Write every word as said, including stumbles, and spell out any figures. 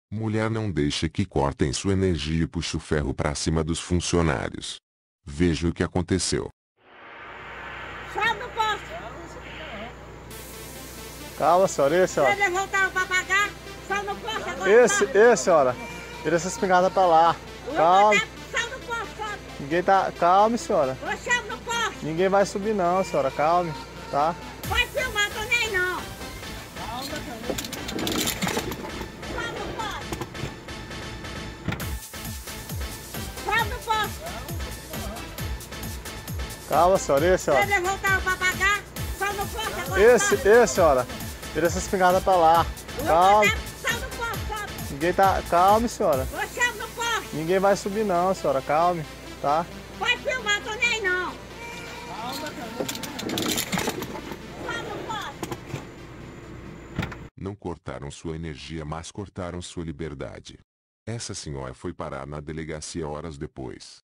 Mulher não deixa que cortem sua energia e puxa o ferro pra cima dos funcionários. Veja o que aconteceu. Só no posto. Calma, senhora, esse, senhora. Você voltar pra pagar, só no posto agora. Esse, esse, senhora. Tira essa espingarda pra lá. Calma. Só no posto, só. Ninguém tá... Calme, senhora. Você no posto. Ninguém vai subir não, senhora. Calme, tá? Pode filmar, tô nem não. Só no posto. Só no posto. Calma, senhora, esse, senhora. Você voltar pra pagar, só no posto agora. Esse, esse, senhora. Tira essa espingarda pra lá. Calma. Só no posto, só. Ninguém tá... Calme, senhora. Você no posto. Ninguém vai subir não, senhora. Calme, tá? Pode filmar, tô nem não. Só no posto. Não cortaram sua energia, mas cortaram sua liberdade. Essa senhora foi parar na delegacia horas depois.